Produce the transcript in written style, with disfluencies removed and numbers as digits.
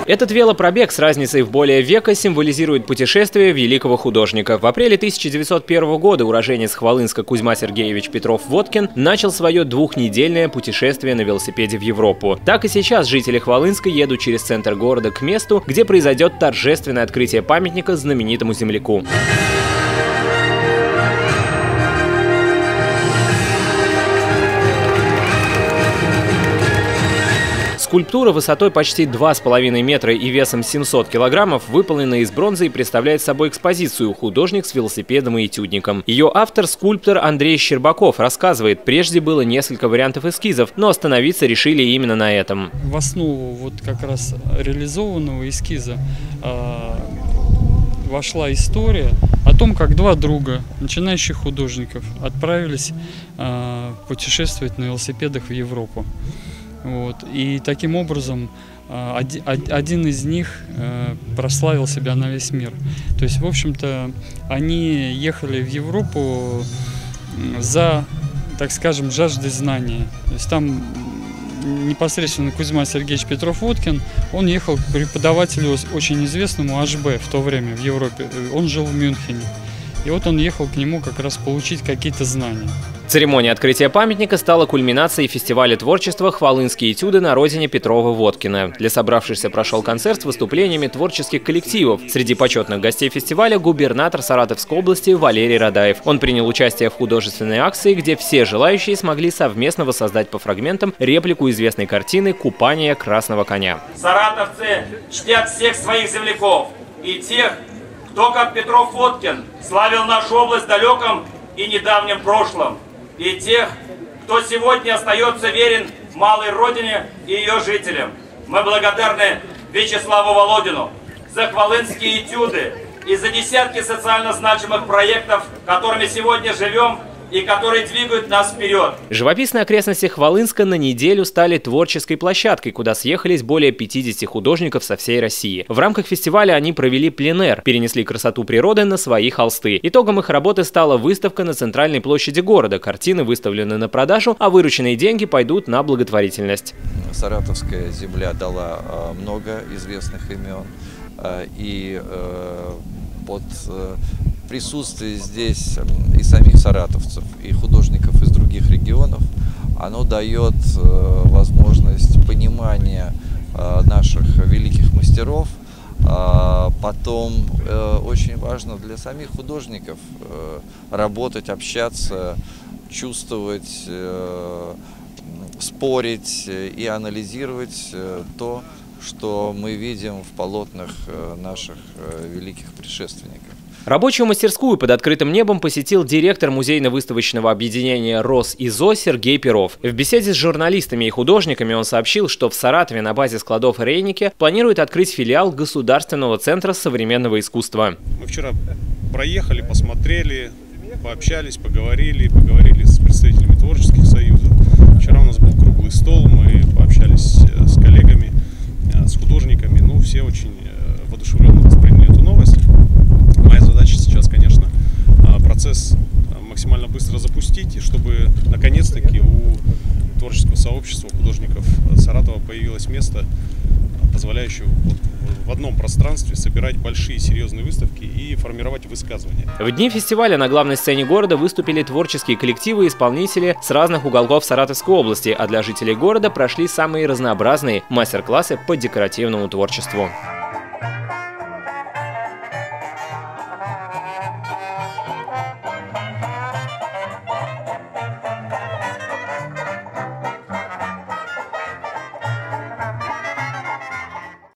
Этот велопробег с разницей в более века символизирует путешествие великого художника. В апреле 1901 года уроженец Хвалынска Кузьма Сергеевич Петров-Водкин начал свое двухнедельное путешествие на велосипеде в Европу. Так и сейчас жители Хвалынска едут через центр города к месту, где произойдет торжественное открытие памятника знаменитому земляку. Скульптура высотой почти 2,5 метра и весом 700 килограммов выполнена из бронзы и представляет собой экспозицию «Художник с велосипедом и этюдником». Ее автор, скульптор Андрей Щербаков, рассказывает, прежде было несколько вариантов эскизов, но остановиться решили именно на этом. В основу вот как раз реализованного эскиза вошла история о том, как два друга, начинающих художников, отправились путешествовать на велосипедах в Европу. Вот. И таким образом один из них прославил себя на весь мир. То есть, в общем-то, они ехали в Европу за, так скажем, жаждой знания. То есть там непосредственно Кузьма Сергеевич Петров-Водкин, он ехал к преподавателю очень известному HB в то время в Европе. Он жил в Мюнхене. И вот он ехал к нему как раз получить какие-то знания. Церемония открытия памятника стала кульминацией фестиваля творчества «Хвалынские этюды» на родине Петрова-Водкина. Для собравшихся прошел концерт с выступлениями творческих коллективов. Среди почетных гостей фестиваля губернатор Саратовской области Валерий Радаев. Он принял участие в художественной акции, где все желающие смогли совместно воссоздать по фрагментам реплику известной картины «Купание красного коня». Саратовцы чтят всех своих земляков и тех, кто, как Петров-Водкин, славил нашу область в далеком и недавнем прошлом, и тех, кто сегодня остается верен малой родине и ее жителям. Мы благодарны Вячеславу Володину за хвалынские этюды и за десятки социально значимых проектов, которыми сегодня живем и которые двигают нас вперед. Живописные окрестности Хвалынска на неделю стали творческой площадкой, куда съехались более 50 художников со всей России. В рамках фестиваля они провели пленэр, перенесли красоту природы на свои холсты. Итогом их работы стала выставка на центральной площади города. Картины выставлены на продажу, а вырученные деньги пойдут на благотворительность. Саратовская земля дала много известных имен, и под присутствие здесь и самих саратовцев, и художников из других регионов, оно дает возможность понимания наших великих мастеров. Потом очень важно для самих художников работать, общаться, чувствовать, спорить и анализировать то, что мы видим в полотнах наших великих предшественников. Рабочую мастерскую под открытым небом посетил директор музейно-выставочного объединения «РосИЗО» Сергей Перов. В беседе с журналистами и художниками он сообщил, что в Саратове на базе складов Рейники планирует открыть филиал Государственного центра современного искусства. Мы вчера проехали, посмотрели, пообщались, поговорили с представителями творческих союзов. Вчера у нас был круглый стол, мы пообщались с коллегами, с художниками. Ну, все очень воодушевленно восприняли эту новость. Моя задача сейчас, конечно, процесс максимально быстро запустить, и чтобы наконец-таки у творческого сообщества, художников Саратова появилось место, позволяющее в одном пространстве собирать большие серьезные выставки и формировать высказывания. В дни фестиваля на главной сцене города выступили творческие коллективы и исполнители с разных уголков Саратовской области, а для жителей города прошли самые разнообразные мастер-классы по декоративному творчеству.